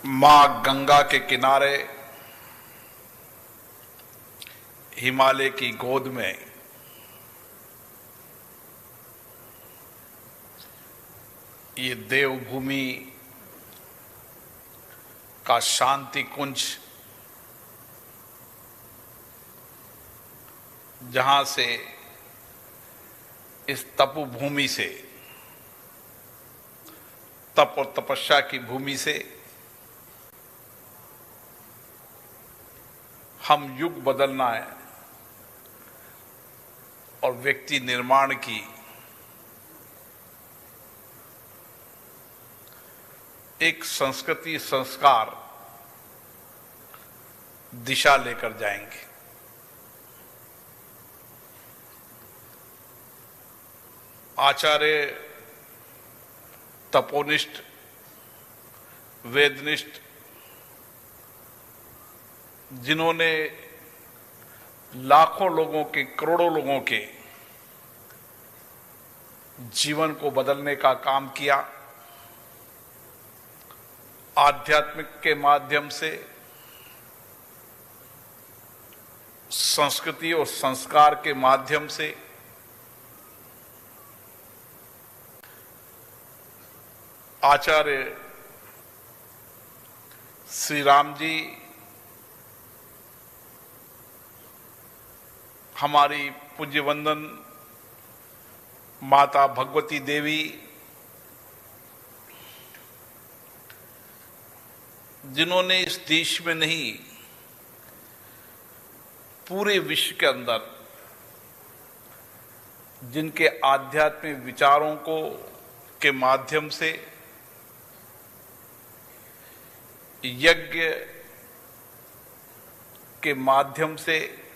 मां गंगा के किनारे हिमालय की गोद में ये देवभूमि का शांति कुंज, जहां से इस तपोभूमि से, तप और तपस्या की भूमि से हम युग बदलना है और व्यक्ति निर्माण की एक संस्कृति संस्कार दिशा लेकर जाएंगे। आचार्य तपोनिष्ठ, वेदनिष्ठ, जिन्होंने लाखों लोगों के, करोड़ों लोगों के जीवन को बदलने का काम किया, आध्यात्मिक के माध्यम से, संस्कृति और संस्कार के माध्यम से, आचार्य श्री राम जी, हमारी पूज्य वंदन माता भगवती देवी, जिन्होंने इस देश में नहीं पूरे विश्व के अंदर जिनके आध्यात्मिक विचारों को के माध्यम से, यज्ञ के माध्यम से,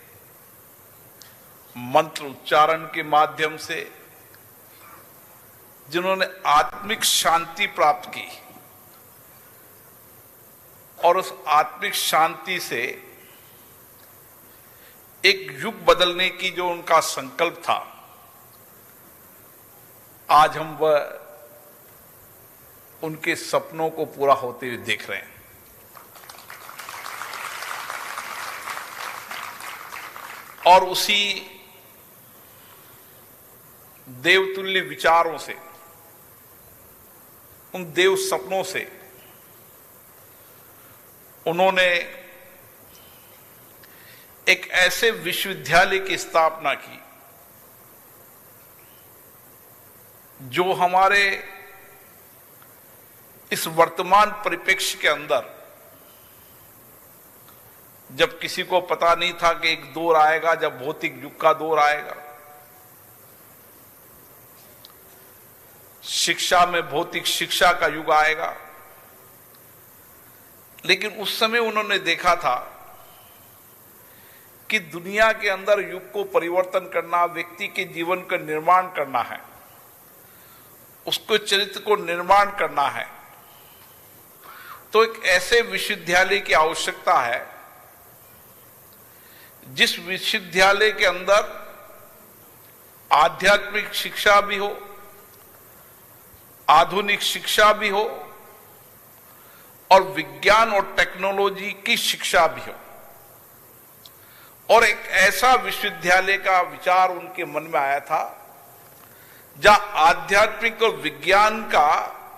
मंत्र उच्चारण के माध्यम से, जिन्होंने आत्मिक शांति प्राप्त की और उस आत्मिक शांति से एक युग बदलने की जो उनका संकल्प था, आज हम वह उनके सपनों को पूरा होते हुए देख रहे हैं। और उसी देवतुल्य विचारों से, उन देव सपनों से उन्होंने एक ऐसे विश्वविद्यालय की स्थापना की जो हमारे इस वर्तमान परिप्रेक्ष्य के अंदर, जब किसी को पता नहीं था कि एक दौर आएगा जब भौतिक युग का दौर आएगा, शिक्षा में भौतिक शिक्षा का युग आएगा, लेकिन उस समय उन्होंने देखा था कि दुनिया के अंदर युग को परिवर्तन करना, व्यक्ति के जीवन का निर्माण करना है, उसको चरित्र को निर्माण करना है, तो एक ऐसे विश्वविद्यालय की आवश्यकता है जिस विश्वविद्यालय के अंदर आध्यात्मिक शिक्षा भी हो, आधुनिक शिक्षा भी हो और विज्ञान और टेक्नोलॉजी की शिक्षा भी हो। और एक ऐसा विश्वविद्यालय का विचार उनके मन में आया था जहां आध्यात्मिक और विज्ञान का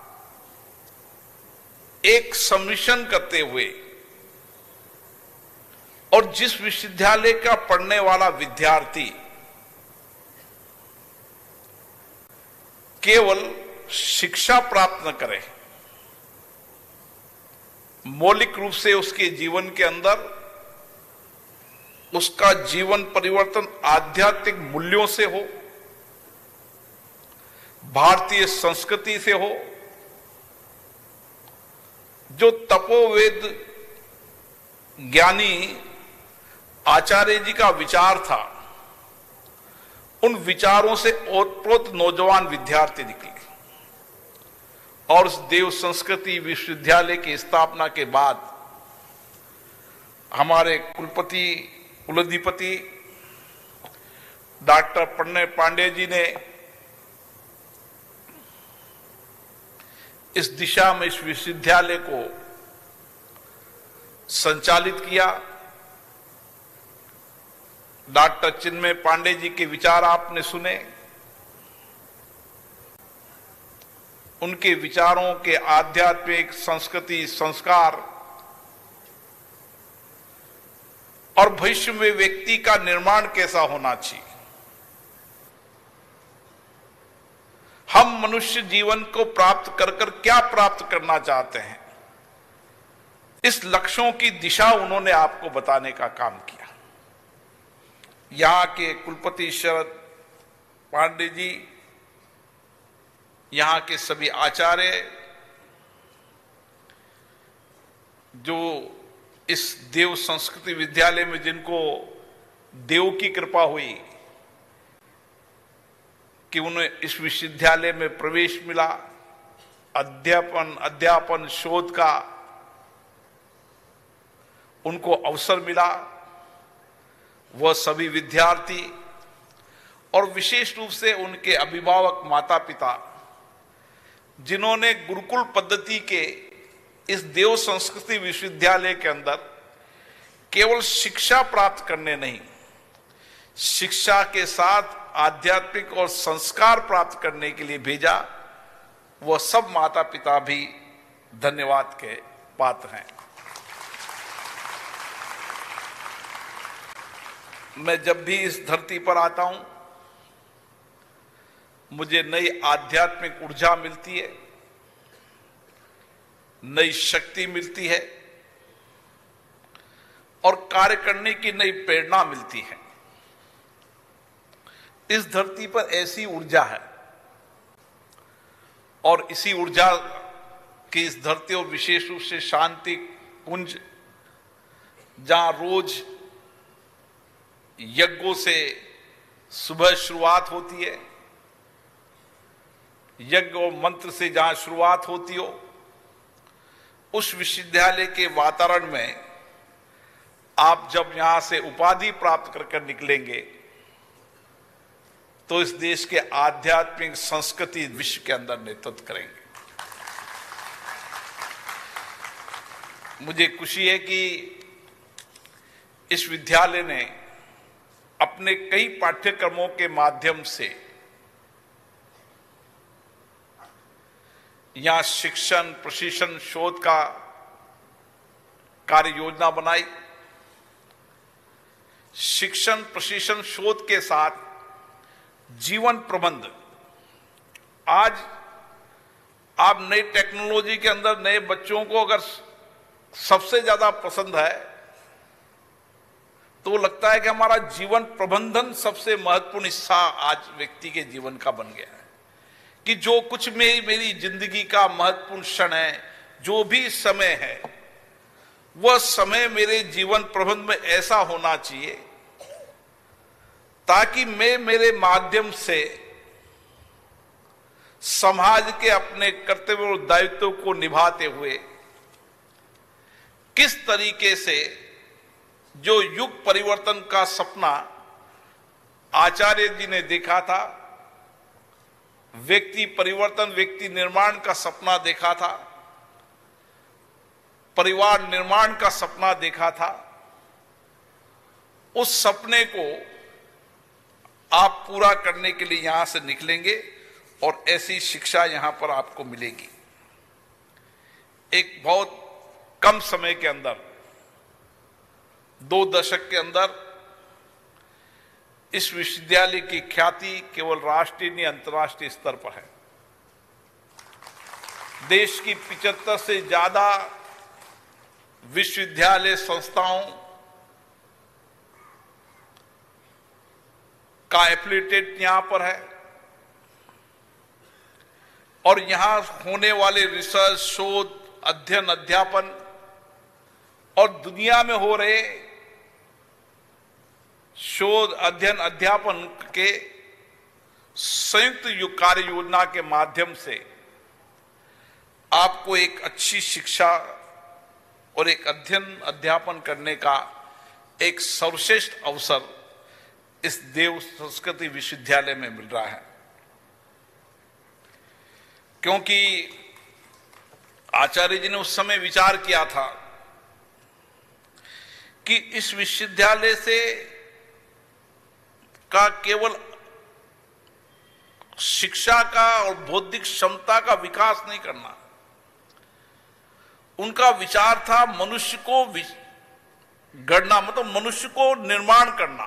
एक सम्मिश्रण करते हुए, और जिस विश्वविद्यालय का पढ़ने वाला विद्यार्थी केवल शिक्षा प्राप्त न करे, मौलिक रूप से उसके जीवन के अंदर उसका जीवन परिवर्तन आध्यात्मिक मूल्यों से हो, भारतीय संस्कृति से हो, जो तपोवेद ज्ञानी आचार्य जी का विचार था, उन विचारों से ओतप्रोत नौजवान विद्यार्थी निकले। और उस देव संस्कृति विश्वविद्यालय की स्थापना के बाद हमारे कुलपति, कुलाधिपति डॉक्टर प्रणय पांडे जी ने इस दिशा में इस विश्वविद्यालय को संचालित किया। डॉक्टर चिन्मय पांडे जी के विचार आपने सुने। उनके विचारों के आध्यात्मिक संस्कृति, संस्कार और भविष्य में व्यक्ति का निर्माण कैसा होना चाहिए, हम मनुष्य जीवन को प्राप्त कर क्या प्राप्त करना चाहते हैं, इस लक्ष्यों की दिशा उन्होंने आपको बताने का काम किया। यहां के कुलपति शरद पांडे जी, यहां के सभी आचार्य जो इस देव संस्कृति विद्यालय में, जिनको देव की कृपा हुई कि उन्हें इस विश्वविद्यालय में प्रवेश मिला, अध्यापन शोध का उनको अवसर मिला, वह सभी विद्यार्थी और विशेष रूप से उनके अभिभावक माता पिता, जिन्होंने गुरुकुल पद्धति के इस देव संस्कृति विश्वविद्यालय के अंदर केवल शिक्षा प्राप्त करने नहीं, शिक्षा के साथ आध्यात्मिक और संस्कार प्राप्त करने के लिए भेजा, वह सब माता पिता भी धन्यवाद के पात्र हैं। मैं जब भी इस धरती पर आता हूं, मुझे नई आध्यात्मिक ऊर्जा मिलती है, नई शक्ति मिलती है और कार्य करने की नई प्रेरणा मिलती है। इस धरती पर ऐसी ऊर्जा है और इसी ऊर्जा की इस धरती और विशेष रूप से शांति कुंज, जहां रोज यज्ञों से सुबह शुरुआत होती है, यज्ञ और मंत्र से जहां शुरुआत होती हो, उस विश्वविद्यालय के वातावरण में आप जब यहां से उपाधि प्राप्त कर निकलेंगे तो इस देश के आध्यात्मिक संस्कृति विश्व के अंदर नेतृत्व करेंगे। मुझे खुशी है कि इस विद्यालय ने अपने कई पाठ्यक्रमों के माध्यम से यहां शिक्षण, प्रशिक्षण, शोध का कार्य योजना बनाई। शिक्षण, प्रशिक्षण, शोध के साथ जीवन प्रबंध। आज आप नई टेक्नोलॉजी के अंदर नए बच्चों को अगर सबसे ज्यादा पसंद है तो लगता है कि हमारा जीवन प्रबंधन सबसे महत्वपूर्ण हिस्सा आज व्यक्ति के जीवन का बन गया है, कि जो कुछ मेरी जिंदगी का महत्वपूर्ण क्षण है, जो भी समय है, वह समय मेरे जीवन प्रबंधन में ऐसा होना चाहिए ताकि मैं मेरे माध्यम से समाज के अपने कर्तव्य और दायित्व को निभाते हुए किस तरीके से जो युग परिवर्तन का सपना आचार्य जी ने देखा था, व्यक्ति परिवर्तन, व्यक्ति निर्माण का सपना देखा था, परिवार निर्माण का सपना देखा था, उस सपने को आप पूरा करने के लिए यहां से निकलेंगे और ऐसी शिक्षा यहां पर आपको मिलेगी। एक बहुत कम समय के अंदर, 2 दशक के अंदर इस विश्वविद्यालय की ख्याति केवल राष्ट्रीय नहीं, अंतर्राष्ट्रीय स्तर पर है। देश की 75 से ज्यादा विश्वविद्यालय संस्थाओं का एफिलिएटेड यहां पर है और यहां होने वाले रिसर्च, शोध, अध्ययन, अध्यापन और दुनिया में हो रहे शोध, अध्ययन, अध्यापन के संयुक्त कार्य योजना के माध्यम से आपको एक अच्छी शिक्षा और एक अध्ययन, अध्यापन करने का एक सर्वश्रेष्ठ अवसर इस देव संस्कृति विश्वविद्यालय में मिल रहा है। क्योंकि आचार्य जी ने उस समय विचार किया था कि इस विश्वविद्यालय से का केवल शिक्षा का और बौद्धिक क्षमता का विकास नहीं करना, उनका विचार था मनुष्य को गढ़ना, मतलब मनुष्य को निर्माण करना।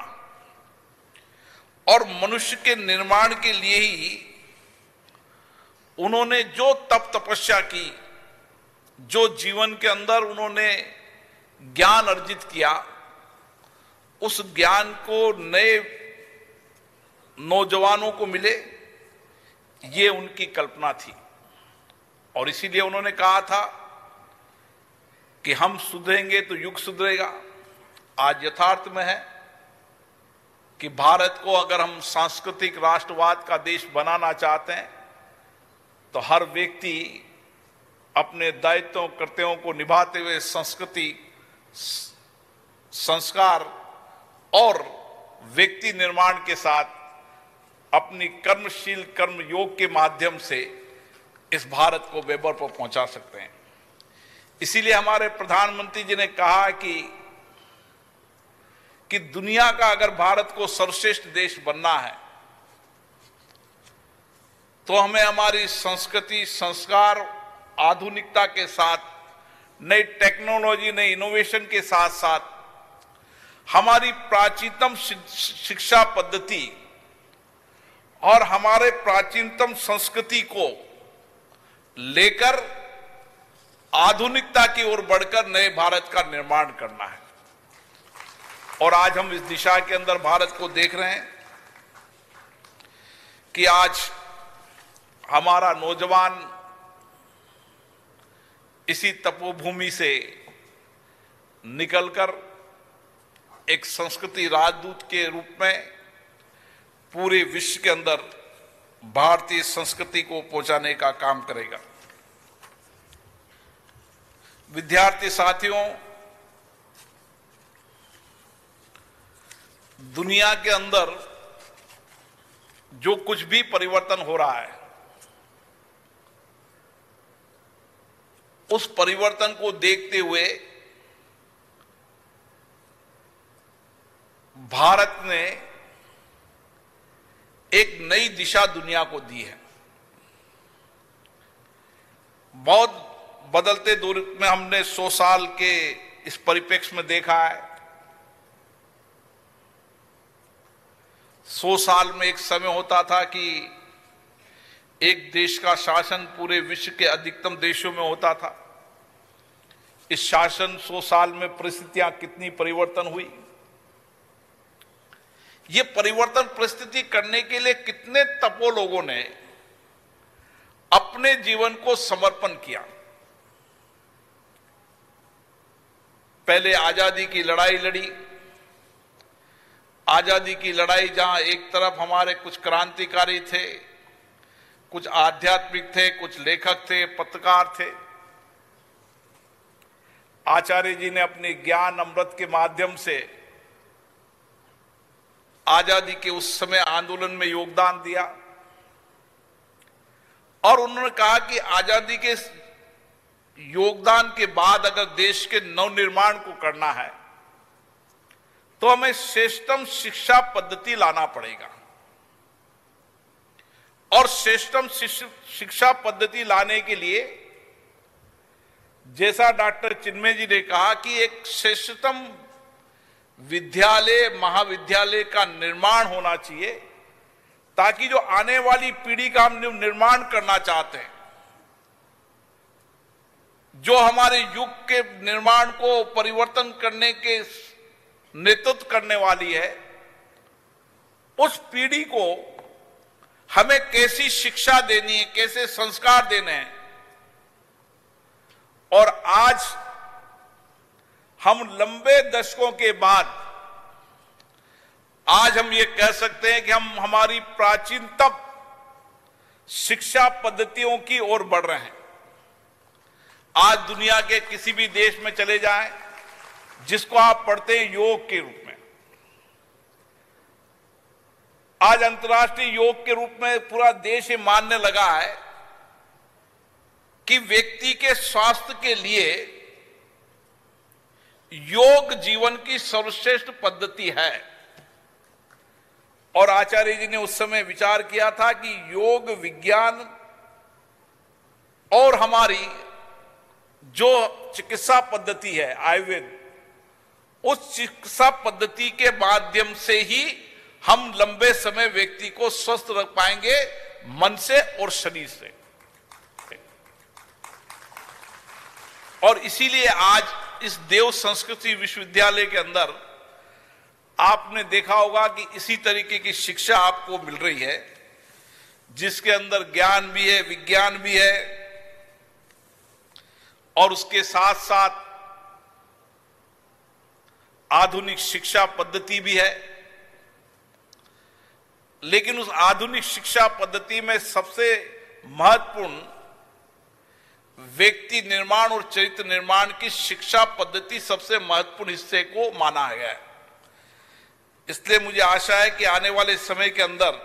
और मनुष्य के निर्माण के लिए ही उन्होंने जो तप तपस्या की, जो जीवन के अंदर उन्होंने ज्ञान अर्जित किया, उस ज्ञान को नए नौजवानों को मिले, ये उनकी कल्पना थी। और इसीलिए उन्होंने कहा था कि हम सुधरेंगे तो युग सुधरेगा। आज यथार्थ में है कि भारत को अगर हम सांस्कृतिक राष्ट्रवाद का देश बनाना चाहते हैं तो हर व्यक्ति अपने दायित्वों कर्तव्यों को निभाते हुए संस्कृति, संस्कार और व्यक्ति निर्माण के साथ अपनी कर्मशील कर्म योग के माध्यम से इस भारत को वेबर पर पहुंचा सकते हैं। इसीलिए हमारे प्रधानमंत्री जी ने कहा कि दुनिया का अगर भारत को सर्वश्रेष्ठ देश बनना है तो हमें हमारी संस्कृति, संस्कार, आधुनिकता के साथ, नई टेक्नोलॉजी, नई इनोवेशन के साथ साथ हमारी प्राचीनतम शिक्षा पद्धति और हमारे प्राचीनतम संस्कृति को लेकर आधुनिकता की ओर बढ़कर नए भारत का निर्माण करना है। और आज हम इस दिशा के अंदर भारत को देख रहे हैं कि आज हमारा नौजवान इसी तपोभूमि से निकलकर एक संस्कृति राजदूत के रूप में पूरे विश्व के अंदर भारतीय संस्कृति को पहुंचाने का काम करेगा। विद्यार्थी साथियों, दुनिया के अंदर जो कुछ भी परिवर्तन हो रहा है, उस परिवर्तन को देखते हुए भारत ने एक नई दिशा दुनिया को दी है। बहुत बदलते दौर में हमने 100 साल के इस परिप्रेक्ष्य में देखा है। 100 साल में एक समय होता था कि एक देश का शासन पूरे विश्व के अधिकतम देशों में होता था। इस शासन 100 साल में परिस्थितियां कितनी परिवर्तन हुई, ये परिवर्तन परिस्थिति करने के लिए कितने तपो लोगों ने अपने जीवन को समर्पण किया। पहले आजादी की लड़ाई लड़ी। आजादी की लड़ाई जहां एक तरफ हमारे कुछ क्रांतिकारी थे, कुछ आध्यात्मिक थे, कुछ लेखक थे, पत्रकार थे। आचार्य जी ने अपने ज्ञान अमृत के माध्यम से आजादी के उस समय आंदोलन में योगदान दिया और उन्होंने कहा कि आजादी के योगदान के बाद अगर देश के नवनिर्माण को करना है तो हमें श्रेष्ठतम शिक्षा पद्धति लाना पड़ेगा। और श्रेष्ठतम शिक्षा पद्धति लाने के लिए, जैसा डॉक्टर चिन्मय जी ने कहा, कि एक श्रेष्ठतम विद्यालय, महाविद्यालय का निर्माण होना चाहिए, ताकि जो आने वाली पीढ़ी का हम निर्माण करना चाहते हैं, जो हमारे युग के निर्माण को परिवर्तन करने के नेतृत्व करने वाली है, उस पीढ़ी को हमें कैसी शिक्षा देनी है, कैसे संस्कार देने हैं। और आज हम लंबे दशकों के बाद आज हम ये कह सकते हैं कि हम हमारी प्राचीनतम शिक्षा पद्धतियों की ओर बढ़ रहे हैं। आज दुनिया के किसी भी देश में चले जाएं, जिसको आप पढ़ते हैं योग के रूप में, आज अंतर्राष्ट्रीय योग के रूप में पूरा देश ये मानने लगा है कि व्यक्ति के स्वास्थ्य के लिए योग जीवन की सर्वश्रेष्ठ पद्धति है। और आचार्य जी ने उस समय विचार किया था कि योग विज्ञान और हमारी जो चिकित्सा पद्धति है आयुर्वेद, उस चिकित्सा पद्धति के माध्यम से ही हम लंबे समय व्यक्ति को स्वस्थ रख पाएंगे, मन से और शरीर से। और इसीलिए आज इस देव संस्कृति विश्वविद्यालय के अंदर आपने देखा होगा कि इसी तरीके की शिक्षा आपको मिल रही है, जिसके अंदर ज्ञान भी है, विज्ञान भी है, और उसके साथ साथ आधुनिक शिक्षा पद्धति भी है। लेकिन उस आधुनिक शिक्षा पद्धति में सबसे महत्वपूर्ण व्यक्ति निर्माण और चरित्र निर्माण की शिक्षा पद्धति सबसे महत्वपूर्ण हिस्से को माना गया है। इसलिए मुझे आशा है कि आने वाले समय के अंदर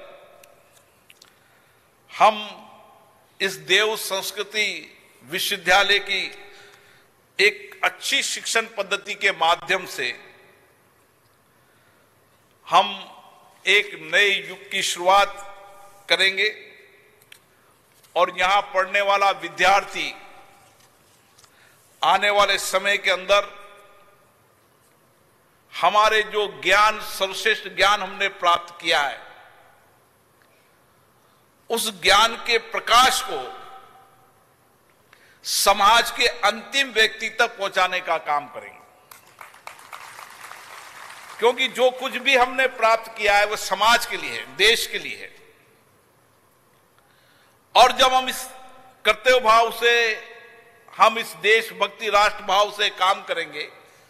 हम इस देव संस्कृति विश्वविद्यालय की एक अच्छी शिक्षण पद्धति के माध्यम से हम एक नए युग की शुरुआत करेंगे, और यहां पढ़ने वाला विद्यार्थी आने वाले समय के अंदर हमारे जो ज्ञान, सर्वश्रेष्ठ ज्ञान हमने प्राप्त किया है, उस ज्ञान के प्रकाश को समाज के अंतिम व्यक्ति तक पहुंचाने का काम करेंगे। क्योंकि जो कुछ भी हमने प्राप्त किया है वो समाज के लिए है, देश के लिए है। और जब हम इस कर्तव्य भाव से, हम इस देशभक्ति राष्ट्र भाव से काम करेंगे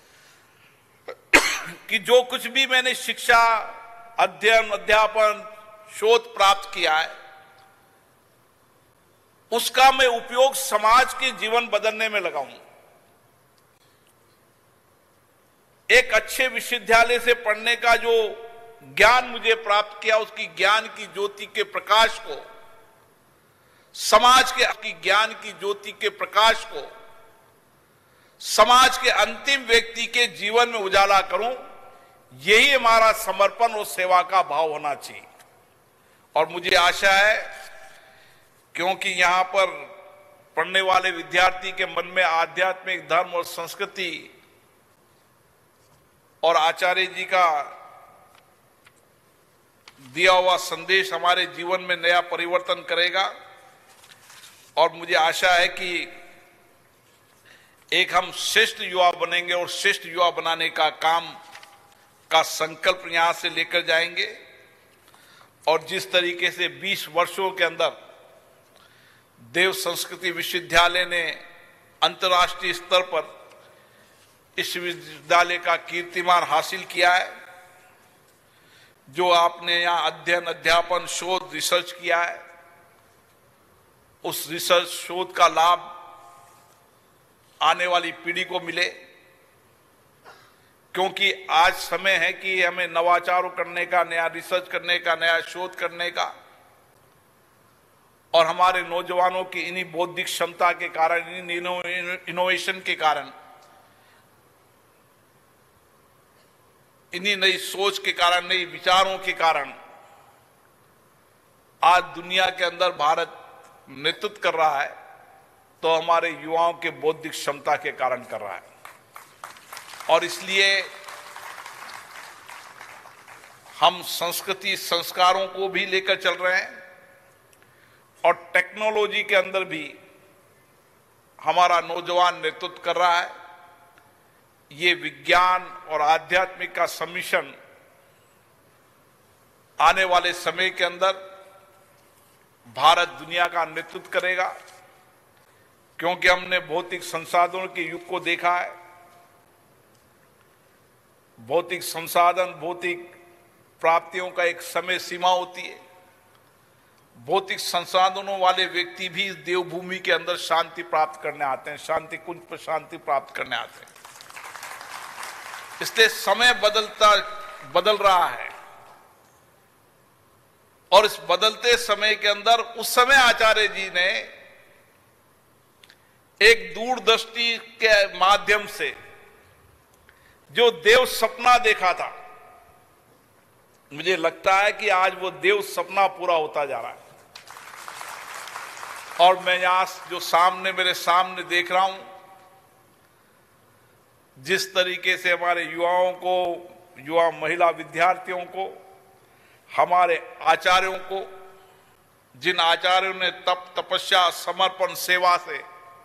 कि जो कुछ भी मैंने शिक्षा, अध्ययन, अध्यापन, शोध प्राप्त किया है, उसका मैं उपयोग समाज के जीवन बदलने में लगाऊं। एक अच्छे विश्वविद्यालय से पढ़ने का जो ज्ञान मुझे प्राप्त किया, उसकी ज्ञान की ज्योति के प्रकाश को, समाज के ज्ञान की ज्योति के प्रकाश को समाज के अंतिम व्यक्ति के जीवन में उजाला करूं। यही हमारा समर्पण और सेवा का भाव होना चाहिए। और मुझे आशा है, क्योंकि यहां पर पढ़ने वाले विद्यार्थी के मन में आध्यात्मिक, धर्म और संस्कृति और आचार्य जी का दिया हुआ संदेश हमारे जीवन में नया परिवर्तन करेगा। और मुझे आशा है कि एक हम श्रेष्ठ युवा बनेंगे और श्रेष्ठ युवा बनाने का काम का संकल्प यहां से लेकर जाएंगे। और जिस तरीके से 20 वर्षों के अंदर देव संस्कृति विश्वविद्यालय ने अंतर्राष्ट्रीय स्तर पर इस विश्वविद्यालय का कीर्तिमान हासिल किया है, जो आपने यहां अध्ययन, अध्यापन, शोध, रिसर्च किया है, उस रिसर्च शोध का लाभ आने वाली पीढ़ी को मिले। क्योंकि आज समय है कि हमें नवाचारों करने का, नया रिसर्च करने का, नया शोध करने का, और हमारे नौजवानों की इन्हीं बौद्धिक क्षमता के कारण, इनोवेशन के कारण, इन्हीं नई सोच के कारण, नई विचारों के कारण आज दुनिया के अंदर भारत नेतृत्व कर रहा है, तो हमारे युवाओं के बौद्धिक क्षमता के कारण कर रहा है। और इसलिए हम संस्कृति, संस्कारों को भी लेकर चल रहे हैं, और टेक्नोलॉजी के अंदर भी हमारा नौजवान नेतृत्व कर रहा है। ये विज्ञान और आध्यात्मिक का सम्मिश्रण आने वाले समय के अंदर भारत दुनिया का नेतृत्व करेगा। क्योंकि हमने भौतिक संसाधनों के युग को देखा है। भौतिक संसाधन, भौतिक प्राप्तियों का एक समय सीमा होती है। भौतिक संसाधनों वाले व्यक्ति भी इस देवभूमि के अंदर शांति प्राप्त करने आते हैं, शांति कुंज पर शांति प्राप्त करने आते हैं। इसलिए समय बदल रहा है, और इस बदलते समय के अंदर उस समय आचार्य जी ने एक दूरदृष्टि के माध्यम से जो देव सपना देखा था, मुझे लगता है कि आज वो देव सपना पूरा होता जा रहा है। और मैं यहां जो मेरे सामने देख रहा हूं, जिस तरीके से हमारे युवाओं को, युवा महिला विद्यार्थियों को, हमारे आचार्यों को, जिन आचार्यों ने तप, तपस्या, समर्पण, सेवा से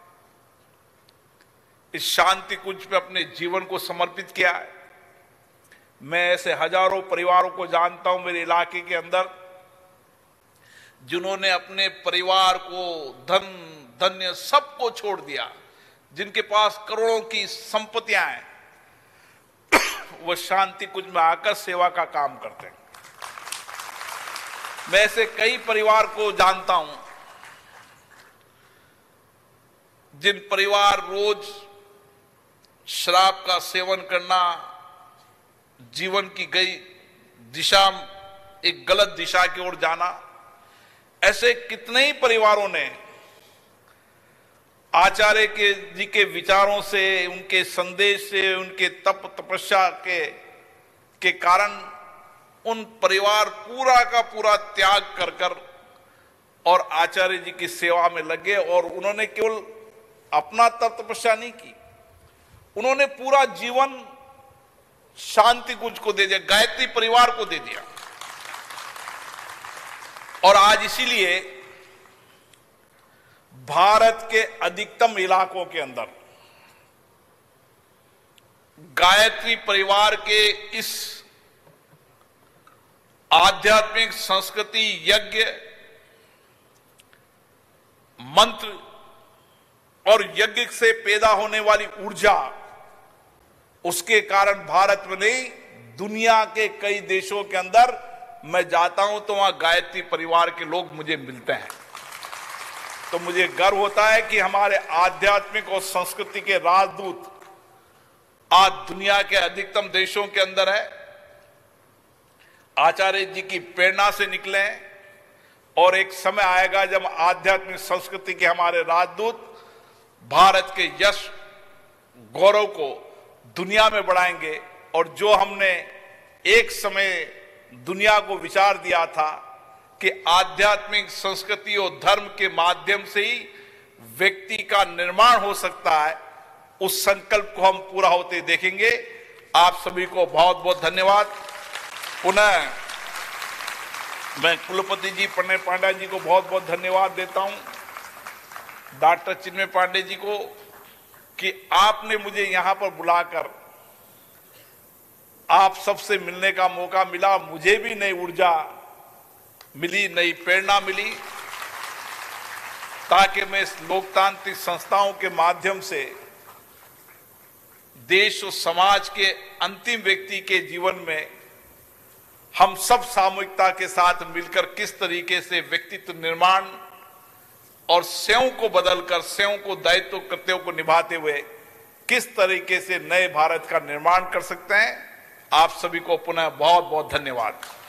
इस शांति कुंज पे अपने जीवन को समर्पित किया है। मैं ऐसे हजारों परिवारों को जानता हूं मेरे इलाके के अंदर, जिन्होंने अपने परिवार को, धन धन्य सबको छोड़ दिया, जिनके पास करोड़ों की संपत्तियां हैं, वो शांति कुंज में आकर सेवा का काम करते हैं। मैं ऐसे कई परिवार को जानता हूं, जिन परिवार रोज शराब का सेवन करना, जीवन की गई दिशा, एक गलत दिशा की ओर जाना, ऐसे कितने ही परिवारों ने आचार्य जी के विचारों से, उनके संदेश से, उनके तप तपस्या के कारण उन परिवार पूरा का पूरा त्याग कर और आचार्य जी की सेवा में लगे। और उन्होंने केवल अपना तप तपस्या नहीं की, उन्होंने पूरा जीवन शांति कुंज को दे दिया, गायत्री परिवार को दे दिया। और आज इसीलिए भारत के अधिकतम इलाकों के अंदर गायत्री परिवार के इस आध्यात्मिक संस्कृति, यज्ञ, मंत्र और यज्ञ से पैदा होने वाली ऊर्जा, उसके कारण भारत में नहीं, दुनिया के कई देशों के अंदर मैं जाता हूं तो वहां गायत्री परिवार के लोग मुझे मिलते हैं। तो मुझे गर्व होता है कि हमारे आध्यात्मिक और संस्कृति के राजदूत आज दुनिया के अधिकतम देशों के अंदर है। आचार्य जी की प्रेरणा से निकले हैं और एक समय आएगा जब आध्यात्मिक संस्कृति के हमारे राजदूत भारत के यश, गौरव को दुनिया में बढ़ाएंगे। और जो हमने एक समय दुनिया को विचार दिया था कि आध्यात्मिक संस्कृति और धर्म के माध्यम से ही व्यक्ति का निर्माण हो सकता है, उस संकल्प को हम पूरा होते देखेंगे। आप सभी को बहुत बहुत धन्यवाद। पुनः मैं कुलपति जी प्रणय पांडे जी को बहुत बहुत धन्यवाद देता हूं, डॉक्टर चिन्मय पांडे जी को, कि आपने मुझे यहां पर बुलाकर आप सबसे मिलने का मौका मिला। मुझे भी नई ऊर्जा मिली, नई प्रेरणा मिली, ताकि मैं इस लोकतांत्रिक संस्थाओं के माध्यम से देश और समाज के अंतिम व्यक्ति के जीवन में हम सब सामूहिकता के साथ मिलकर किस तरीके से व्यक्तित्व निर्माण और स्वयं को बदलकर, स्वयं को दायित्व कर्तव्यों को निभाते हुए किस तरीके से नए भारत का निर्माण कर सकते हैं। आप सभी को पुनः बहुत बहुत धन्यवाद।